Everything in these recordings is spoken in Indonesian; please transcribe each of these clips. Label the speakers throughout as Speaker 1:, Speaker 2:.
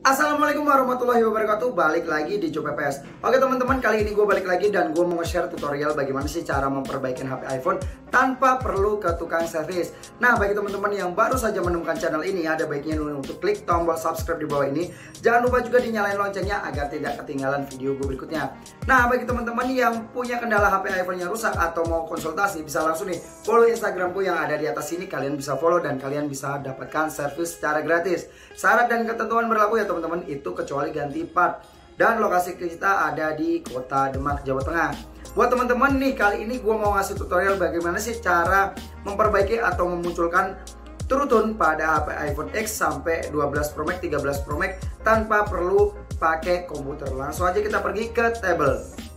Speaker 1: Assalamualaikum warahmatullahi wabarakatuh. Balik lagi di Joe PPS. Oke teman-teman, kali ini gue balik lagi dan gue mau nge-share tutorial bagaimana sih cara memperbaiki HP iPhone tanpa perlu ke tukang servis. Nah, bagi teman-teman yang baru saja menemukan channel ini, ada baiknya untuk klik tombol subscribe di bawah ini. Jangan lupa juga dinyalain loncengnya agar tidak ketinggalan video gue berikutnya. Nah, bagi teman-teman yang punya kendala HP iPhone yang rusak atau mau konsultasi, bisa langsung nih follow Instagramku yang ada di atas sini. Kalian bisa follow dan kalian bisa dapatkan servis secara gratis. Syarat dan ketentuan berlaku ya teman-teman, itu kecuali ganti part. Dan lokasi kita ada di Kota Demak, Jawa Tengah. Buat teman-teman nih, kali ini gue mau ngasih tutorial bagaimana sih cara memperbaiki atau memunculkan TrueTone pada HP iPhone X sampai 12 Pro Max, 13 Pro Max tanpa perlu pakai komputer. Langsung aja kita pergi ke table.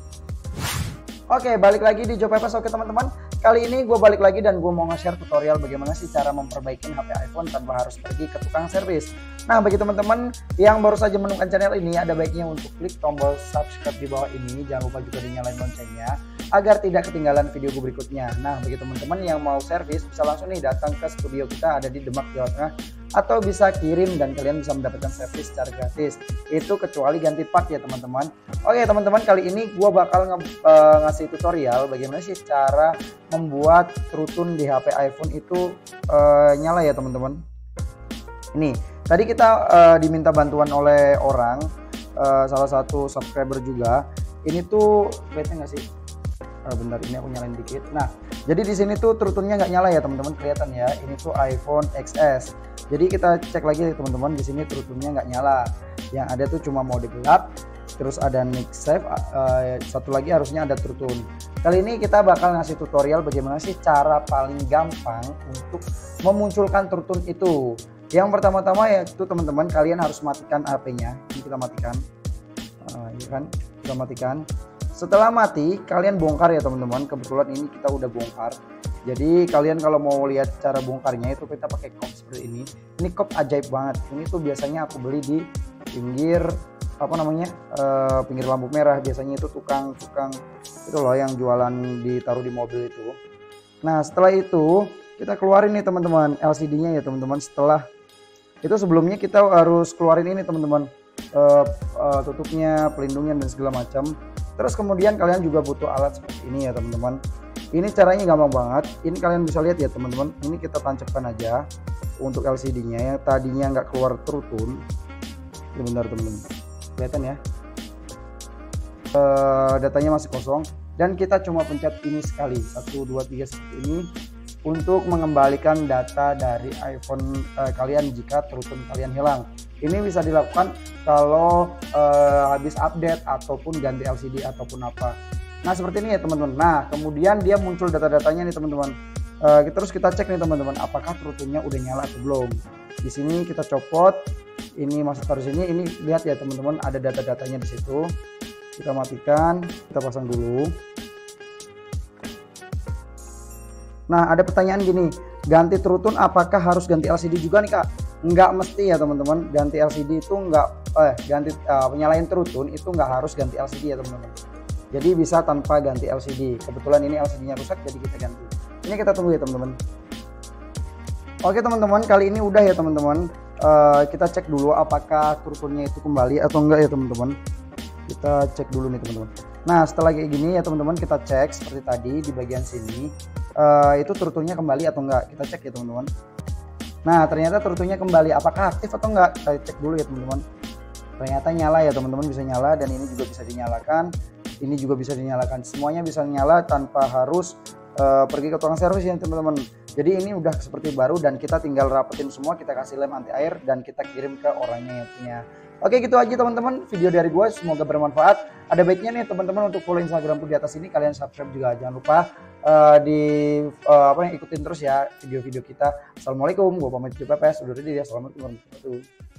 Speaker 1: Oke, balik lagi di Joe PPS. Oke teman-teman, kali ini gue balik lagi dan gue mau nge-share tutorial bagaimana sih cara memperbaiki HP iPhone tanpa harus pergi ke tukang servis. Nah, bagi teman-teman yang baru saja menemukan channel ini, ada baiknya untuk klik tombol subscribe di bawah ini. Jangan lupa juga dinyalain loncengnya agar tidak ketinggalan video gue berikutnya. Nah, bagi teman-teman yang mau servis, bisa langsung nih datang ke studio kita, ada di Demak, Jawa Tengah, atau bisa kirim dan kalian bisa mendapatkan servis secara gratis. Itu kecuali ganti part ya teman-teman. Oke teman-teman, kali ini gue bakal ngasih tutorial bagaimana sih cara membuat TrueTone di HP iPhone itu nyala ya teman-teman. Ini tadi kita diminta bantuan oleh orang, salah satu subscriber juga. Ini tuh kelihatan nggak sih? Bentar, ini aku nyalain dikit. Nah, jadi di sini tuh TrueTone-nya nggak nyala ya teman-teman, kelihatan ya. Ini tuh iPhone XS. Jadi kita cek lagi ya teman-teman, di sini TrueTone-nya nggak nyala. Yang ada tuh cuma mode gelap, terus ada MagSafe, satu lagi harusnya ada TrueTone. Kali ini kita bakal ngasih tutorial bagaimana sih cara paling gampang untuk memunculkan TrueTone itu. Yang pertama-tama ya itu teman-teman, kalian harus matikan HP-nya. Ini kita matikan, ya kan? Kita matikan. Setelah mati, kalian bongkar ya teman-teman. Kebetulan ini kita udah bongkar. Jadi kalian kalau mau lihat cara bongkarnya itu kita pakai kop seperti ini. Ini kop ajaib banget. Ini tuh biasanya aku beli di pinggir pinggir lampu merah. Biasanya itu tukang itu loh yang jualan ditaruh di mobil itu. Nah, setelah itu kita keluarin nih teman-teman LCD-nya ya teman-teman. Setelah itu sebelumnya kita harus keluarin ini teman-teman, tutupnya, pelindungnya dan segala macam. Terus kemudian kalian juga butuh alat seperti ini ya teman-teman. Ini caranya gampang banget. Ini kalian bisa lihat ya teman-teman. Ini kita tancapkan aja untuk LCD-nya yang tadinya nggak keluar TrueTone. Bentar teman-teman, kelihatan ya. Datanya masih kosong dan kita cuma pencet ini sekali, 1, 2, 3 seperti ini untuk mengembalikan data dari iPhone kalian jika TrueTone kalian hilang. Ini bisa dilakukan kalau habis update ataupun ganti LCD ataupun apa. Nah, seperti ini ya teman-teman. Nah, kemudian dia muncul data-datanya nih teman-teman. Terus kita cek nih teman-teman, apakah TrueTone-nya udah nyala atau belum. Di sini kita copot, ini masuk taruh sini. Ini lihat ya teman-teman, ada data-datanya di situ. Kita matikan, kita pasang dulu. Nah, ada pertanyaan gini, ganti TrueTone apakah harus ganti LCD juga nih kak? Nggak mesti ya teman-teman, ganti LCD itu nyalain TrueTone itu nggak harus ganti LCD ya teman-teman. Jadi bisa tanpa ganti LCD. Kebetulan ini LCD-nya rusak jadi kita ganti. Ini kita tunggu ya teman-teman. Oke teman-teman, kali ini udah ya teman-teman. Kita cek dulu apakah TrueTone-nya itu kembali atau enggak ya teman-teman. Kita cek dulu nih teman-teman. Nah, setelah kayak gini ya teman-teman, kita cek seperti tadi di bagian sini. Itu TrueTone-nya kembali atau enggak, kita cek ya teman-teman. Nah, ternyata TrueTone-nya kembali. Apakah aktif atau enggak, kita cek dulu ya teman-teman. Ternyata nyala ya teman-teman, bisa nyala. Dan ini juga bisa dinyalakan, ini juga bisa dinyalakan. Semuanya bisa nyala tanpa harus pergi ke tukang servis ya teman-teman. Jadi ini udah seperti baru dan kita tinggal rapetin semua, kita kasih lem anti air dan kita kirim ke orangnya yang punya. Oke, gitu aja teman-teman video dari gue, semoga bermanfaat. Ada baiknya nih teman-teman untuk follow Instagramku di atas ini, kalian subscribe juga, jangan lupa ikutin terus ya video-video kita. Assalamualaikum, gue pamit Joe PPS, udah ready ya. Assalamualaikum warahmatullahi wabarakatuh.